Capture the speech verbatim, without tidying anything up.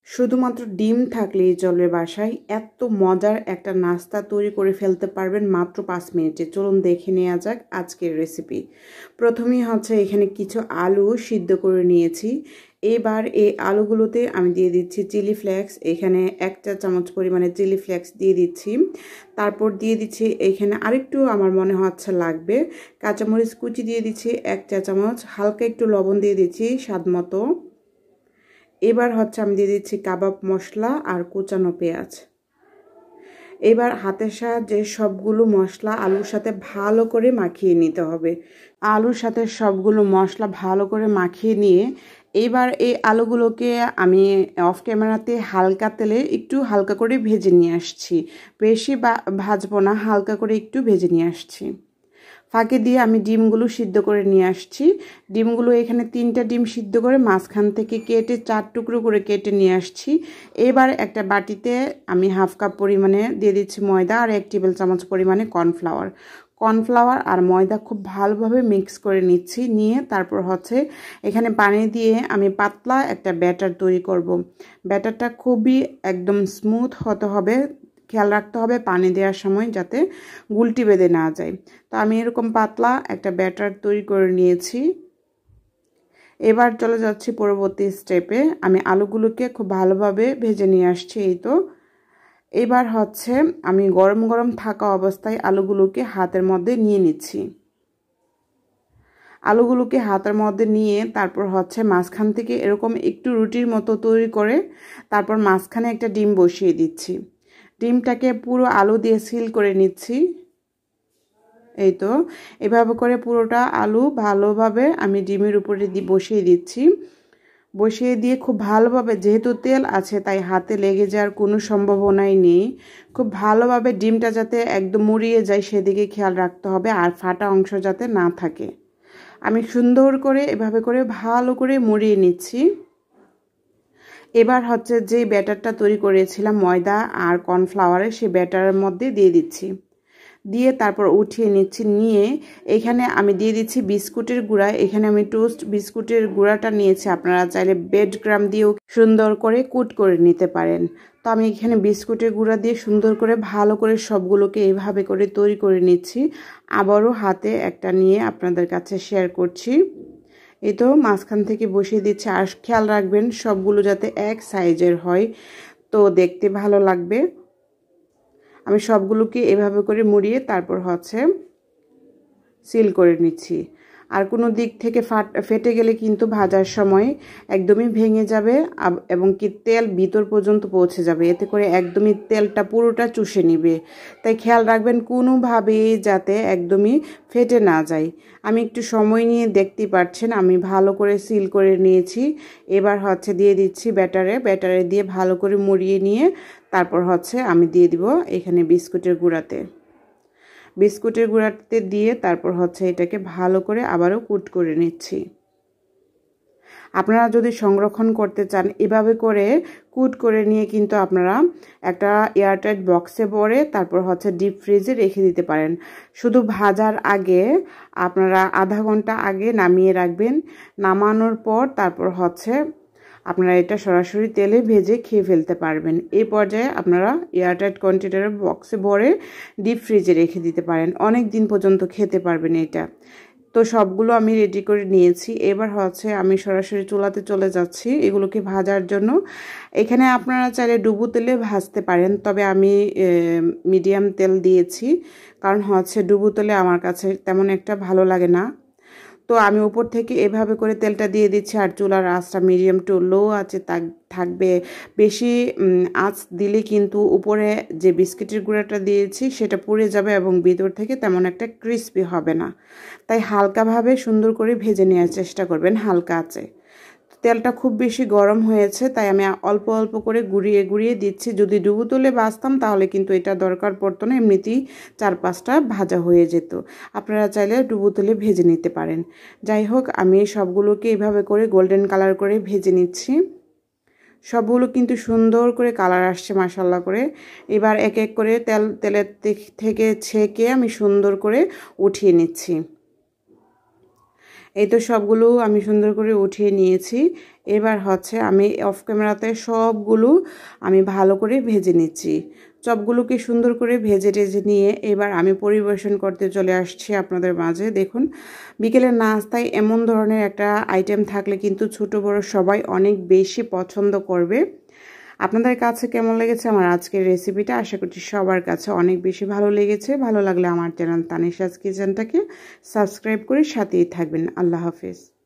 শুধুমাত্র ডিম থাকলেই চলবে বাসায়। এত মজার একটা নাস্তা তৈরি করে ফেলতে পারবেন মাত্র পাঁচ মিনিটে। চলুন দেখে নেওয়া যাক আজকের রেসিপি। প্রথমেই হচ্ছে এখানে কিছু আলু সিদ্ধ করে নিয়েছি। এবার এই আলুগুলোতে আমি দিয়ে দিচ্ছি চিলি ফ্লেক্স। এখানে এক চা চামচ পরিমাণে চিলি ফ্লেক্স দিয়ে দিচ্ছি। তারপর দিয়ে দিচ্ছি এখানে আরেকটু আমার মনে হচ্ছে লাগবে কাঁচামরিচ কুচি দিয়ে দিচ্ছি এক চা চামচ। হালকা একটু লবণ দিয়ে দিচ্ছি স্বাদ মতো। এবার হচ্ছে আমি দিয়ে দিচ্ছি কাবাব মশলা আর কুচানো পেঁয়াজ। এবার হাতের সাহায্যে সবগুলো মশলা আলুর সাথে ভালো করে মাখিয়ে নিতে হবে। আলুর সাথে সবগুলো মশলা ভালো করে মাখিয়ে নিয়ে এবার এই আলুগুলোকে আমি অফ ক্যামেরাতে হালকা তেলে একটু হালকা করে ভেজে নিয়ে আসছি। বেশি ভাজবো না, হালকা করে একটু ভেজে নিয়ে আসছি। ফাঁকে দিয়ে আমি ডিমগুলো সিদ্ধ করে নিয়ে আসছি। ডিমগুলো এখানে তিনটা ডিম সিদ্ধ করে মাঝখান থেকে কেটে চার টুকরো করে কেটে নিয়ে আসছি। এবার একটা বাটিতে আমি হাফ কাপ পরিমাণে দিয়ে দিচ্ছি ময়দা আর এক টেবিল চামচ পরিমাণে কর্নফ্লাওয়ার। কর্নফ্লাওয়ার আর ময়দা খুব ভালোভাবে মিক্স করে নিচ্ছি। নিয়ে তারপর হচ্ছে এখানে পানি দিয়ে আমি পাতলা একটা ব্যাটার তৈরি করব। ব্যাটারটা খুবই একদম স্মুথ হতে হবে। খেয়াল রাখতে হবে পানি দেওয়ার সময় যাতে গুলটি বেঁধে না যায়। তো আমি এরকম পাতলা একটা ব্যাটার তৈরি করে নিয়েছি। এবার চলে যাচ্ছি পরবর্তী স্টেপে। আমি আলুগুলোকে খুব ভালোভাবে ভেজে নিয়ে আসছি। এই তো এবার হচ্ছে আমি গরম গরম থাকা অবস্থায় আলুগুলোকে হাতের মধ্যে নিয়ে নিচ্ছি। আলুগুলোকে হাতের মধ্যে নিয়ে তারপর হচ্ছে মাঝখান থেকে এরকম একটু রুটির মতো তৈরি করে তারপর মাঝখানে একটা ডিম বসিয়ে দিচ্ছি। ডিমটাকে পুরো আলু দিয়ে সিল করে নিচ্ছি। এই তো এভাবে করে পুরোটা আলু ভালোভাবে আমি ডিমের উপরে দিয়ে বসিয়ে দিচ্ছি। বসিয়ে দিয়ে খুব ভালোভাবে, যেহেতু তেল আছে তাই হাতে লেগে যাওয়ার কোনো সম্ভাবনাই নেই। খুব ভালোভাবে ডিমটা যাতে একদম মুড়িয়ে যায় সেদিকে খেয়াল রাখতে হবে, আর ফাটা অংশ যাতে না থাকে। আমি সুন্দর করে এভাবে করে ভালো করে মুড়িয়ে নিচ্ছি। এবার হচ্ছে যে ব্যাটারটা তৈরি করেছিলাম ময়দা আর কর্নফ্লাওয়ারের, সেই ব্যাটারের মধ্যে দিয়ে দিচ্ছি। দিয়ে তারপর উঠিয়ে নিচ্ছি। নিয়ে এখানে আমি দিয়ে দিচ্ছি বিস্কুটের গুঁড়া। এখানে আমি টোস্ট বিস্কুটের গুঁড়াটা নিয়েছি। আপনারা চাইলে ব্রেড ক্রাম্ব দিয়েও সুন্দর করে কুট করে নিতে পারেন। তো আমি এখানে বিস্কুটের গুঁড়া দিয়ে সুন্দর করে ভালো করে সবগুলোকে এইভাবে করে তৈরি করে নিচ্ছি। আবারও হাতে একটা নিয়ে আপনাদের কাছে শেয়ার করছি। এই তো মাঝখান থেকে বসিয়ে দিচ্ছি। আর খেয়াল রাখবেন সবগুলো যাতে এক সাইজের হয়, তো দেখতে ভালো লাগবে। আমি সবগুলোকে এভাবে করে মুড়িয়ে তারপর হচ্ছে সিল করে নিচ্ছি। আর কোনো দিক থেকে ফাট ফেটে গেলে কিন্তু ভাজার সময় একদমই ভেঙে যাবে এবং কি তেল ভিতর পর্যন্ত পৌঁছে যাবে। এতে করে একদমই তেলটা পুরোটা চুষে নিবে। তাই খেয়াল রাখবেন কোনোভাবেই যাতে একদমই ফেটে না যায়। আমি একটু সময় নিয়ে দেখতেই পাচ্ছেন আমি ভালো করে সিল করে নিয়েছি। এবার হচ্ছে দিয়ে দিচ্ছি ব্যাটারে। ব্যাটারে দিয়ে ভালো করে মুড়িয়ে নিয়ে তারপর হচ্ছে আমি দিয়ে দিব এখানে বিস্কুটের গুঁড়াতে। বিস্কুটের গুঁড়াতে দিয়ে তারপর হচ্ছে এটাকে ভালো করে আবারও কুট করে নিচ্ছি। আপনারা যদি সংরক্ষণ করতে চান এভাবে করে কুট করে নিয়ে কিন্তু আপনারা একটা এয়ারটাইট বক্সে ভরে তারপর হচ্ছে ডিপ ফ্রিজে রেখে দিতে পারেন। শুধু ভাজার আগে আপনারা আধা ঘন্টা আগে নামিয়ে রাখবেন। নামানোর পর তারপর হচ্ছে আপনারা এটা সরাসরি তেলে ভেজে খেয়ে ফেলতে পারবেন। এই পর্যায়ে আপনারা এয়ারটাইট কন্টেনারের বক্সে ভরে ডিপ ফ্রিজে রেখে দিতে পারেন। অনেক দিন পর্যন্ত খেতে পারবেন এটা। তো সবগুলো আমি রেডি করে নিয়েছি। এবার হচ্ছে আমি সরাসরি চুলাতে চলে যাচ্ছি এগুলোকে ভাজার জন্য। এখানে আপনারা চাইলে ডুবো তেলে ভাজতে পারেন, তবে আমি মিডিয়াম তেল দিয়েছি, কারণ হচ্ছে ডুবো তেলে আমার কাছে তেমন একটা ভালো লাগে না। তো আমি উপর থেকে এভাবে করে তেলটা দিয়ে দিচ্ছি। আর চুলার আঁচটা মিডিয়াম টু লো আছে থাকবে। বেশি আঁচ দিলে কিন্তু উপরে যে বিস্কিটের গুঁড়াটা দিয়েছি সেটা পুড়ে যাবে এবং ভিতর থেকে তেমন একটা ক্রিস্পি হবে না। তাই হালকাভাবে সুন্দর করে ভেজে নেওয়ার চেষ্টা করবেন হালকা আঁচে। তেলটা খুব বেশি গরম হয়েছে তাই আমি অল্প অল্প করে গুঁড়িয়ে গুঁড়িয়ে দিচ্ছি। যদি ডুবো তেলে ভাজতাম তাহলে কিন্তু এটা দরকার পড়তো না, এমনিতেই চার পাঁচটা ভাজা হয়ে যেত। আপনারা চাইলে ডুবো তেলে ভেজে নিতে পারেন। যাই হোক, আমি সবগুলোকে এইভাবে করে গোল্ডেন কালার করে ভেজে নিচ্ছি। সবগুলো কিন্তু সুন্দর করে কালার আসছে মাশাআল্লাহ করে। এবার এক এক করে তেল তেলের থেকে ছেঁকে আমি সুন্দর করে উঠিয়ে নিচ্ছি। এই তো সবগুলো আমি সুন্দর করে উঠিয়ে নিয়েছি। এবার হচ্ছে আমি অফ ক্যামেরাতে সবগুলো আমি ভালো করে ভেজে নিচ্ছি। সবগুলোকে সুন্দর করে ভেজে টেজে নিয়ে এবার আমি পরিবেশন করতে চলে আসছি আপনাদের মাঝে। দেখুন, বিকেলের নাস্তায় এমন ধরনের একটা আইটেম থাকলে কিন্তু ছোট বড় সবাই অনেক বেশি পছন্দ করবে। আপনাদের কাছে কেমন লেগেছে আমার আজকের রেসিপিটা? আশা করছি সবার কাছে অনেক বেশি ভালো লেগেছে। ভালো লাগলে আমার চ্যানেল তানিশাস কিচেনটাকে সাবস্ক্রাইব করে সাথেই থাকবেন। আল্লাহ হাফেজ।